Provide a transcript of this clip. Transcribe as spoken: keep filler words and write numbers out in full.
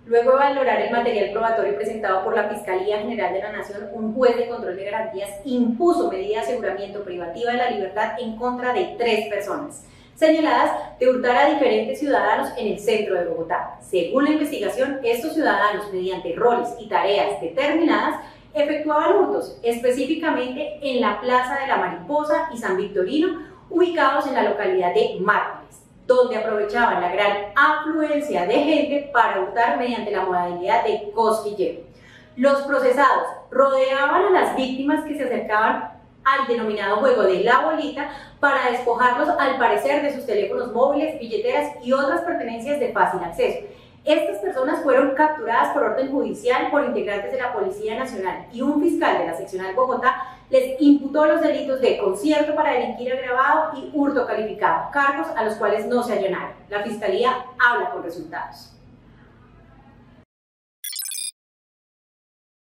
Luego de valorar el material probatorio presentado por la Fiscalía General de la Nación, un juez de control de garantías impuso medida de aseguramiento privativa de la libertad en contra de tres personas, señaladas de hurtar a diferentes ciudadanos en el centro de Bogotá. Según la investigación, estos ciudadanos, mediante roles y tareas determinadas, efectuaban hurtos, específicamente en la Plaza de la Mariposa y San Victorino, ubicados en la localidad de Mártires, donde aprovechaban la gran afluencia de gente para hurtar mediante la modalidad de cosquilleo. Los procesados rodeaban a las víctimas que se acercaban al denominado juego de la bolita para despojarlos, al parecer, de sus teléfonos móviles, billeteras y otras pertenencias de fácil acceso. Estas personas fueron capturadas por orden judicial por integrantes de la Policía Nacional, y un fiscal de la seccional Bogotá les imputó los delitos de concierto para delinquir agravado y hurto calificado, cargos a los cuales no se allanaron. La Fiscalía habla con resultados.